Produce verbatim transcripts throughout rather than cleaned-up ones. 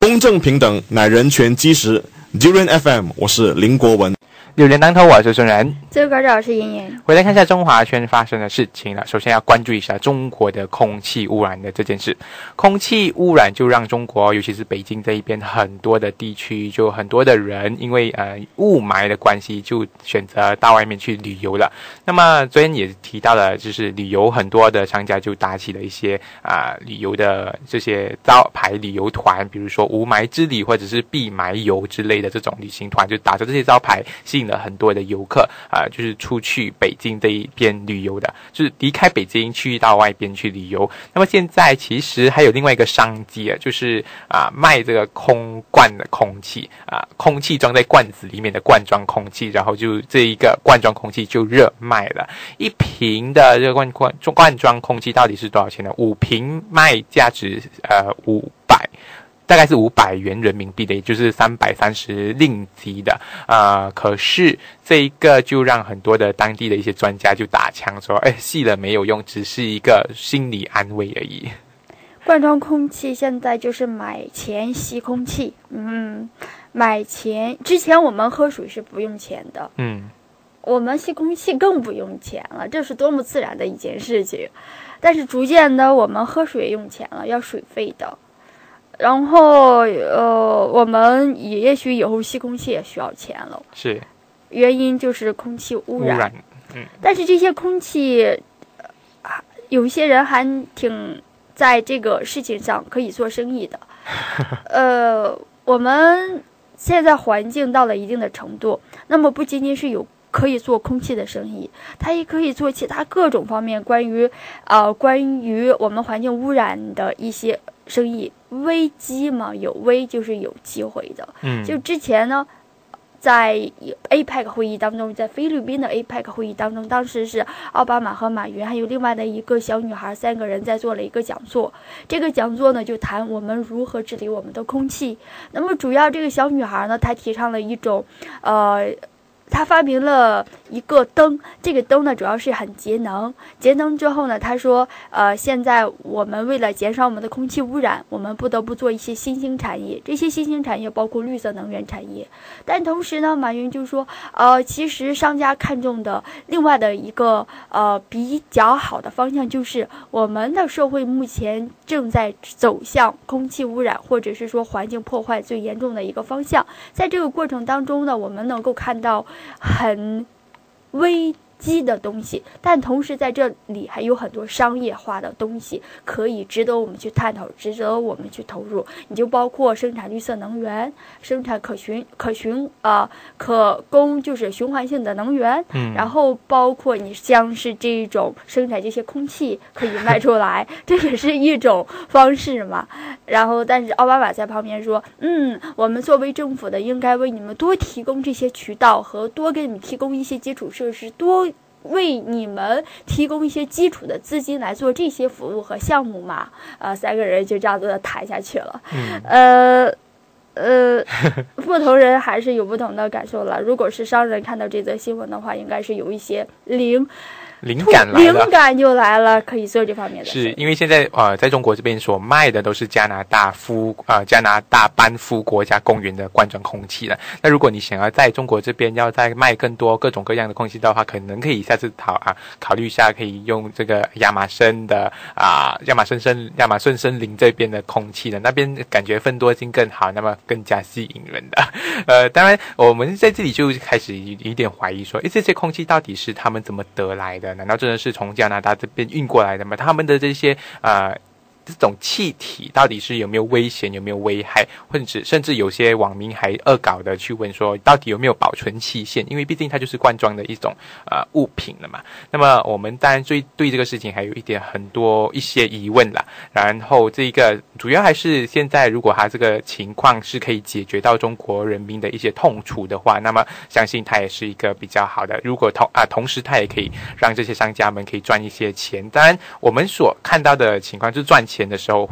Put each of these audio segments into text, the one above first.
公正平等乃人权基石。Durian F M， 我是林国文。 榴莲当头，我是孙然。 这个稿是妍妍。 回来看一下中华圈发生的事情了。首先要关注一下中国的空气污染的这件事。空气污染就让中国，尤其是北京这一边很多的地区，就很多的人因为呃雾霾的关系，就选择到外面去旅游了。那么昨天也提到了，就是旅游很多的商家就打起了一些啊、呃、旅游的这些招牌旅游团，比如说无霾之旅或者是避霾游之类的这种旅行团，就打着这些招牌，吸引了很多的游客啊、呃，就是出去北京这一边旅游的，就是离开北京去到外边去旅游。那么现在其实还有另外一个商机啊，就是啊、呃、卖这个空罐的空气啊、呃，空气装在罐子里面的罐装空气，然后就这一个罐装空气就热卖了。一瓶的这个罐罐罐装空气到底是多少钱呢？五瓶卖价值呃五百。大概是五百元人民币的，也就是三百三十令吉的，呃，可是这一个就让很多的当地的一些专家就打枪说，哎，吸了没有用，只是一个心理安慰而已。 罐装空气现在就是买钱吸空气，嗯，买钱之前我们喝水是不用钱的， 嗯， 我们吸空气更不用钱了，这是多么自然的一件事情。但是逐渐的，我们喝水用钱了，要水费的。然后，呃，我们也许以后吸空气也需要钱了。 是， 原因就是空气污染。 污染，嗯。 但是这些空气，呃、有些人还挺在这个事情上可以做生意的。呃，我们现在环境到了一定的程度，那么不仅仅是有可以做空气的生意，它也可以做其他各种方面关于呃关于我们环境污染的一些生意。危机嘛，有危就是有机会的。 嗯， 就之前呢，在 A P E C 会议当中，在菲律宾的 A P E C 会议当中，当时是奥巴马和马云还有另外的一个小女孩，三个人在做了一个讲座。这个讲座呢，就谈我们如何治理我们的空气。那么主要这个小女孩呢，她提倡了一种，呃。他发明了一个灯，这个灯呢主要是很节能。节能之后呢，他说，呃，现在我们为了减少我们的空气污染，我们不得不做一些新兴产业。这些新兴产业包括绿色能源产业。但同时呢，马云就说，呃，其实商家看重的另外的一个呃比较好的方向，就是我们的社会目前正在走向空气污染或者是说环境破坏最严重的一个方向。在这个过程当中呢，我们能够看到很危机的东西，但同时在这里还有很多商业化的东西可以值得我们去探讨，值得我们去投入。你就包括生产绿色能源，生产可循可循呃可供就是循环性的能源， 嗯， 然后包括你像是这种生产这些空气可以卖出来，这也是一种方式嘛。然后，但是奥巴马在旁边说，嗯，我们作为政府的，应该为你们多提供这些渠道和多给你们提供一些基础设施，多为你们提供一些基础的资金来做这些服务和项目嘛。呃，三个人就这样子谈下去了。 嗯、 呃。呃，不同人还是有不同的感受了。如果是商人看到这则新闻的话，应该是有一些灵灵感来了， 灵感就来了，可以做这方面的事。 是因为现在呃，在中国这边所卖的都是加拿大夫呃加拿大班夫国家公园的罐装空气了。那如果你想要在中国这边要再卖更多各种各样的空气的话，可能可以下次考啊考虑一下，可以用这个亚马逊的啊亚马逊森亚马逊森林这边的空气的，那边感觉分多金更好，那么更加吸引人的。呃，当然我们在这里就开始有点怀疑说，诶，这些空气到底是他们怎么得来的？难道真的是从加拿大这边运过来的吗？他们的这些呃这种气体到底是有没有危险，有没有危害，或者甚至有些网民还恶搞的去问说，到底有没有保存期限？因为毕竟它就是罐装的一种呃物品了嘛。那么我们当然对对这个事情还有一点很多一些疑问啦。然后这个主要还是现在，如果它这个情况是可以解决到中国人民的一些痛处的话，那么相信它也是一个比较好的。如果同啊同时它也可以让这些商家们可以赚一些钱。当然我们所看到的情况就是赚钱的时候会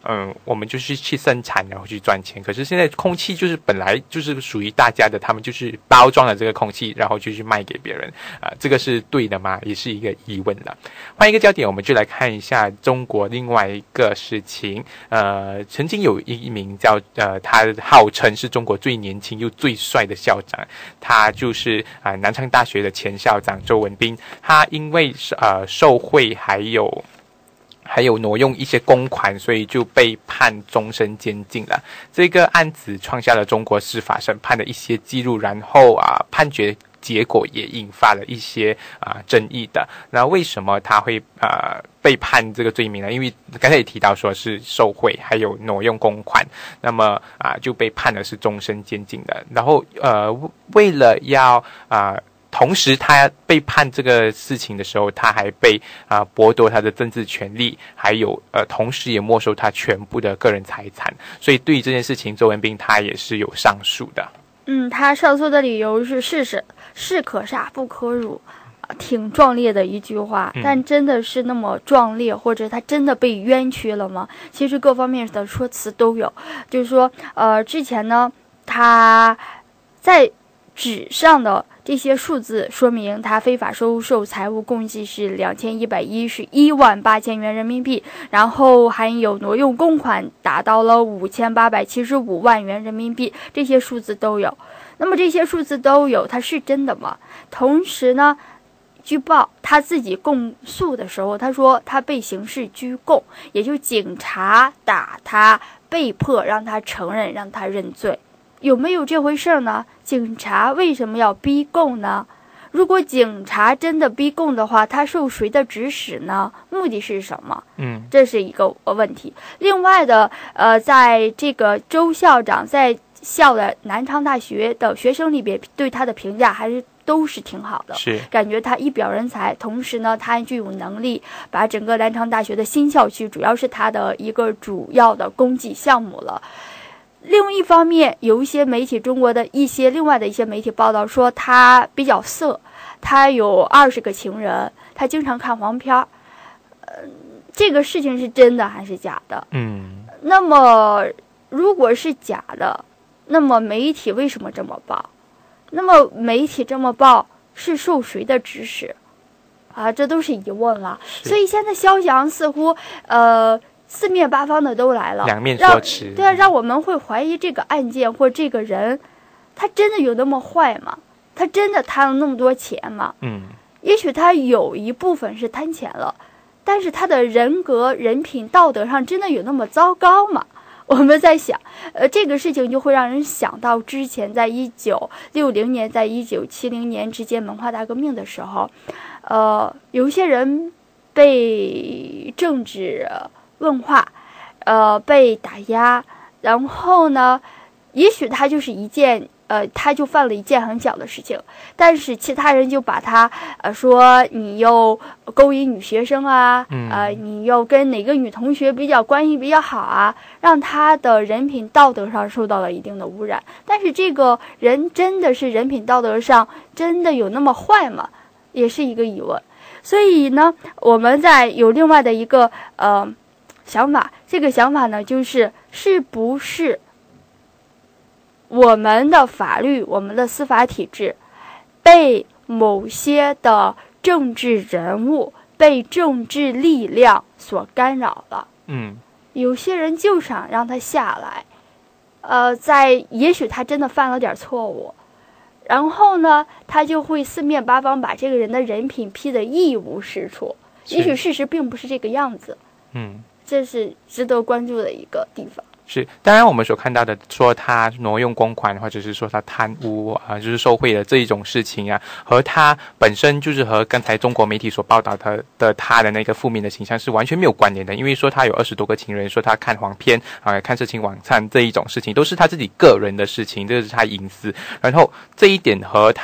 嗯，我们就是去生产然后去赚钱。可是现在空气就是本来就是属于大家的，他们就是包装了这个空气，然后就去卖给别人啊、呃，这个是对的吗？也是一个疑问了。换一个焦点，我们就来看一下中国另外一个事情。呃，曾经有一名叫呃，他号称是中国最年轻又最帅的校长，他就是啊、呃、南昌大学的前校长周文彬。他因为呃受贿还有还有挪用一些公款，所以就被判终身监禁了。这个案子创下了中国司法审判的一些记录，然后啊判决结果也引发了一些啊、呃、争议的。那为什么他会呃被判这个罪名呢？因为刚才也提到说是受贿，还有挪用公款，那么啊、呃、就被判的是终身监禁的。然后呃为了要啊。呃同时，他被判这个事情的时候，他还被啊、呃、剥夺他的政治权利，还有呃，同时也没收他全部的个人财产。所以，对于这件事情，周文彬他也是有上诉的。 嗯，他上诉的理由是事实是可杀不可辱，挺壮烈的一句话。但真的是那么壮烈，或者他真的被冤屈了吗？其实各方面的说辞都有。就是说，呃，之前呢，他在纸上的这些数字说明他非法收受财物共计是两千一百一十一万八千元人民币，然后还有挪用公款达到了五千八百七十五万元人民币，这些数字都有。那么这些数字都有，它是真的吗？同时呢，据报他自己供诉的时候，他说他被刑事拘供，也就警察打他，被迫让他承认，让他认罪。有没有这回事呢？警察为什么要逼供呢？如果警察真的逼供的话，他受谁的指使呢？目的是什么？ 嗯， 这是一个问题。另外的，呃，在这个周校长在校的南昌大学的学生里边，对他的评价还是都是挺好的， 是感觉他一表人才，同时呢，他具有能力把整个南昌大学的新校区，主要是他的一个主要的公绩项目了。另一方面，有一些媒体，中国的一些另外的一些媒体报道说他比较色，他有二十个情人，他经常看黄片儿。呃，这个事情是真的还是假的？ 嗯， 那么如果是假的，那么媒体为什么这么报？那么媒体这么报是受谁的指使？啊，这都是疑问了。所以现在肖翔似乎呃。四面八方的都来了， 两面说辞， 对啊，让我们会怀疑这个案件或这个人，他真的有那么坏吗？他真的贪了那么多钱吗？ 嗯， 也许他有一部分是贪钱了，但是他的人格、人品、道德上真的有那么糟糕吗？我们在想，呃，这个事情就会让人想到之前在一九六零年、在一九七零年之间文化大革命的时候，呃，有一些人被政治问话，呃，被打压，然后呢，也许他就是一件，呃，他就犯了一件很小的事情，但是其他人就把他，呃，说你又勾引女学生啊，呃，你又跟哪个女同学比较关系比较好啊，让他的人品道德上受到了一定的污染。但是这个人真的是人品道德上真的有那么坏吗？也是一个疑问。所以呢，我们在有另外的一个，呃。想法，这个想法呢，就是是不是我们的法律、我们的司法体制被某些的政治人物、被政治力量所干扰了？ 嗯， 有些人就想让他下来，呃，在也许他真的犯了点错误，然后呢，他就会四面八方把这个人的人品批得一无是处。也许事实并不是这个样子。 嗯。 这是值得关注的一个地方。 是，当然我们所看到的说他挪用公款，或者是说他贪污啊、呃，就是受贿的这一种事情啊，和他本身就是和刚才中国媒体所报道他的他的那个负面的形象是完全没有关联的。因为说他有二十多个情人，说他看黄片啊、呃，看色情网站这一种事情，都是他自己个人的事情，这是他隐私。然后这一点和他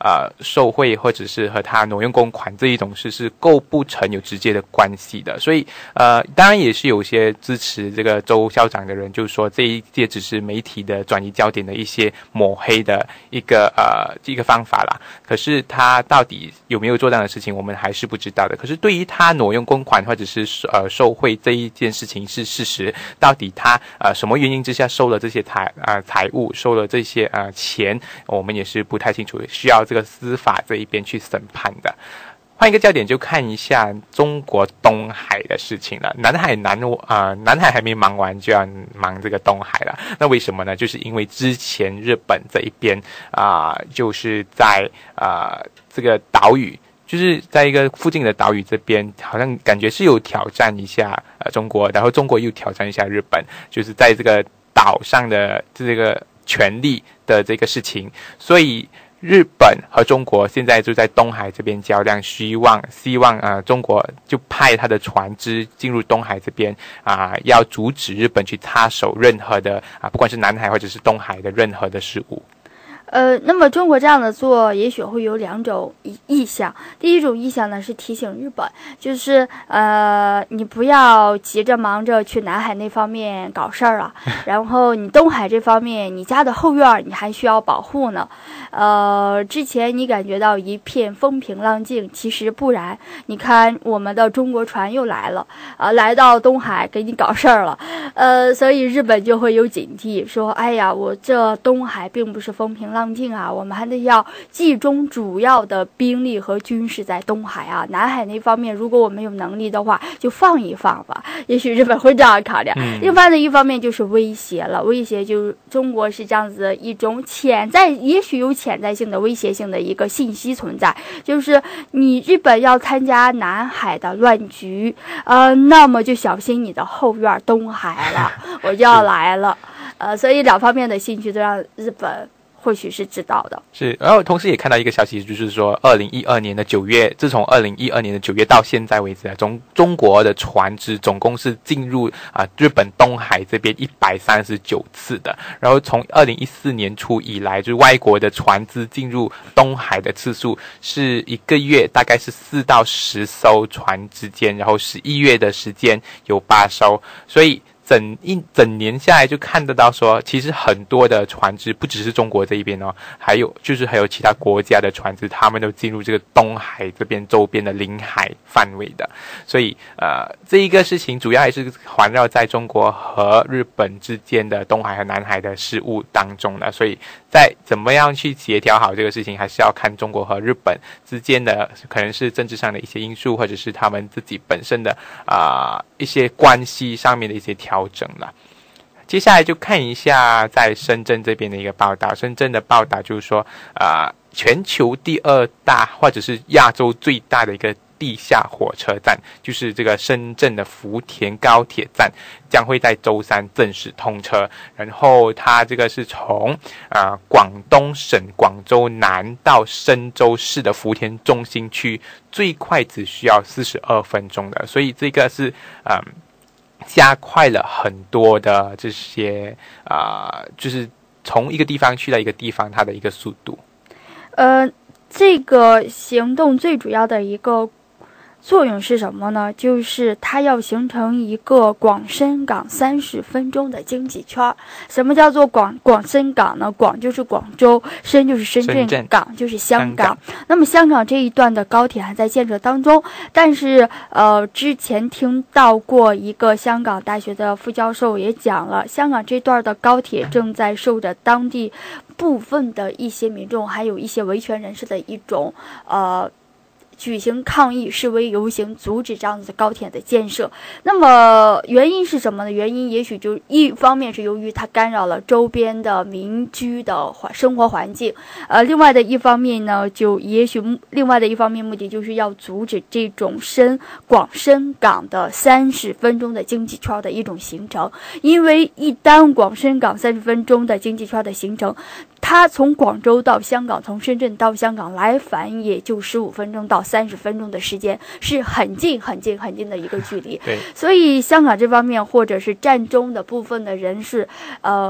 呃受贿或者是和他挪用公款这一种事是构不成有直接的关系的。所以呃，当然也是有些支持这个周校长的人，就是说这一届只是媒体的转移焦点的一些抹黑的一个呃一个方法啦。可是他到底有没有做这样的事情，我们还是不知道的。可是对于他挪用公款或者是呃受贿这一件事情是事实，到底他呃什么原因之下收了这些财呃财物，收了这些呃钱，我们也是不太清楚，需要这个司法这一边去审判的。换一个焦点，就看一下中国东海的事情了。南海南呃南海还没忙完，就要忙这个东海了。那为什么呢？就是因为之前日本这一边啊、呃，就是在啊、呃、这个岛屿。就是在一个附近的岛屿这边，好像感觉是有挑战一下呃中国，然后中国又挑战一下日本，就是在这个岛上的这个权力的这个事情，所以日本和中国现在就在东海这边较量，希望希望啊、呃、中国就派他的船只进入东海这边啊、呃，要阻止日本去插手任何的啊、呃，不管是南海或者是东海的任何的事务。 呃，那么中国这样的做，也许会有两种意向。第一种意向呢是提醒日本，就是呃，你不要急着忙着去南海那方面搞事儿了，然后你东海这方面，你家的后院你还需要保护呢。呃，之前你感觉到一片风平浪静，其实不然。你看我们的中国船又来了，呃，来到东海给你搞事儿了，呃，所以日本就会有警惕，说，哎呀，我这东海并不是风平浪静啊，我们还得要集中主要的兵力和军事在东海啊，南海那方面如果我们有能力的话就放一放吧，也许日本会这样考量。 嗯、 另外的一方面就是威胁了，威胁就是中国是这样子的一种潜在，也许有潜在性的威胁性的一个信息存在，就是你日本要参加南海的乱局，呃，那么就小心你的后院东海了，我就要来了，呃，所以两方面的信息都让日本或许是知道的。 是，然后同时也看到一个消息，就是说二零一二年的九月，自从二零一二年的九月到现在为止啊，中中国的船只总共是进入啊日本东海这边一百三十九次的，然后从二零一四年初以来，就是外国的船只进入东海的次数是一个月大概是四到十艘船之间，然后十一月的时间有八艘，所以整一整年下来就看得到说，其实很多的船只不只是中国这一边哦，还有就是还有其他国家的船只，他们都进入这个东海这边周边的领海范围的。所以呃，这一个事情主要还是环绕在中国和日本之间的东海和南海的事务当中的。所以在怎么样去协调好这个事情，还是要看中国和日本之间的可能是政治上的一些因素，或者是他们自己本身的啊、呃、一些关系上面的一些调调整了。接下来就看一下在深圳这边的一个报道。深圳的报道就是说，呃，全球第二大或者是亚洲最大的一个地下火车站，就是这个深圳的福田高铁站，将会在周三正式通车。然后它这个是从呃广东省广州南到深州市的福田中心区，最快只需要四十二分钟的，所以这个是嗯。呃加快了很多的这些啊、呃，就是从一个地方去到一个地方，它的一个速度。 呃，这个行动最主要的一个作用是什么呢？就是它要形成一个广深港三十分钟的经济圈。什么叫做广广深港呢？广就是广州，深就是深圳， 深圳港就是香港。 香港那么香港这一段的高铁还在建设当中，但是呃，之前听到过一个香港大学的副教授也讲了，香港这段的高铁正在受着当地部分的一些民众，还有一些维权人士的一种呃。举行抗议、示威游行，阻止这样子的高铁的建设。那么原因是什么呢？原因也许就一方面是由于它干扰了周边的民居的生活环境，呃，另外的一方面呢，就也许另外的一方面目的就是要阻止这种深广深港的三十分钟的经济圈的一种形成。因为一旦广深港三十分钟的经济圈的形成，它从广州到香港，从深圳到香港来返也就十五分钟到三十分钟的时间，是很近很近很近的一个距离。 对， 所以香港这方面或者是占中的部分的人士，呃。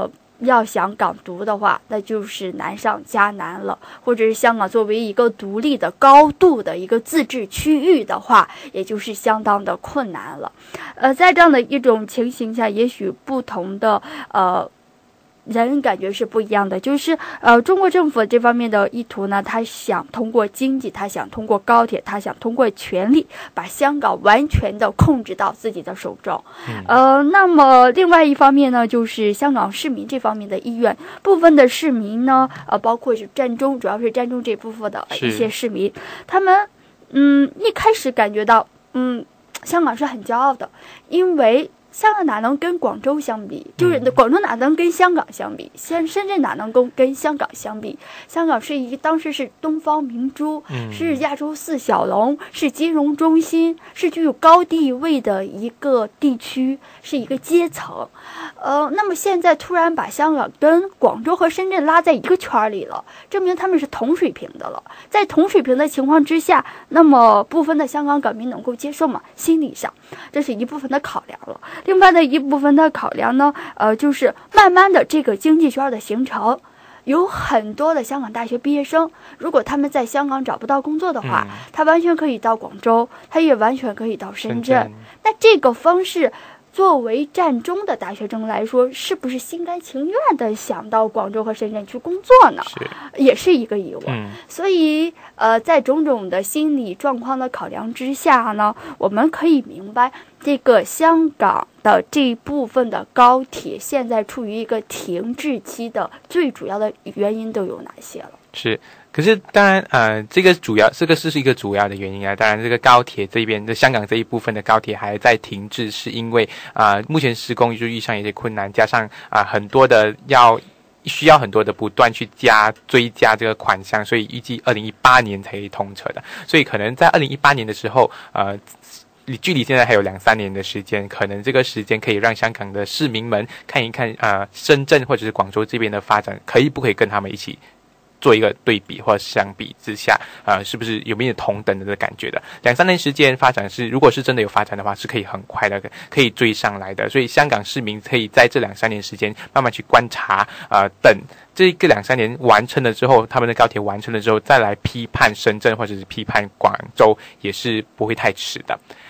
要想港独的话，那就是难上加难了，或者是香港作为一个独立的高度的一个自治区域的话，也就是相当的困难了。呃，在这样的一种情形下，也许不同的呃人感觉是不一样的，就是呃，中国政府这方面的意图呢，他想通过经济，他想通过高铁，他想通过权力，把香港完全的控制到自己的手中。嗯、呃，那么另外一方面呢，就是香港市民这方面的意愿，部分的市民呢，呃，包括是占中，主要是占中这部分的一些市民，他们嗯一开始感觉到嗯香港是很骄傲的，因为香港哪能跟广州相比？就是广州哪能跟香港相比？深深圳哪能跟跟香港相比？香港是一当时是东方明珠，是亚洲四小龙，是金融中心，是具有高地位的一个地区，是一个阶层。呃，那么现在突然把香港跟广州和深圳拉在一个圈里了，证明他们是同水平的了。在同水平的情况之下，那么部分的香港港民能够接受吗？心理上，这是一部分的考量了。另外的一部分的考量呢，呃，就是慢慢的这个经济圈的形成，有很多的香港大学毕业生，如果他们在香港找不到工作的话，嗯、他完全可以到广州，他也完全可以到深圳。深圳那这个方式，作为占中的大学生来说，是不是心甘情愿的想到广州和深圳去工作呢？是也是一个疑问。嗯、所以，呃，在种种的心理状况的考量之下呢，我们可以明白，这个香港的这一部分的高铁现在处于一个停滞期的最主要的原因都有哪些了？ 是。可是当然呃这个主要这个是一个主要的原因啊，当然这个高铁这边的香港这一部分的高铁还在停滞，是因为啊、呃、目前施工就遇上一些困难，加上啊、呃、很多的要需要很多的不断去加追加这个款项，所以预计二零一八年才可以通车的，所以可能在二零一八年的时候呃距离现在还有两三年的时间，可能这个时间可以让香港的市民们看一看啊、呃、深圳或者是广州这边的发展，可以不可以跟他们一起做一个对比或者相比之下，呃，是不是有没有同等的感觉的？两三年时间发展是，如果是真的有发展的话，是可以很快的可以追上来的。所以香港市民可以在这两三年时间慢慢去观察，呃，等这个两三年完成了之后，他们的高铁完成了之后，再来批判深圳或者是批判广州，也是不会太迟的。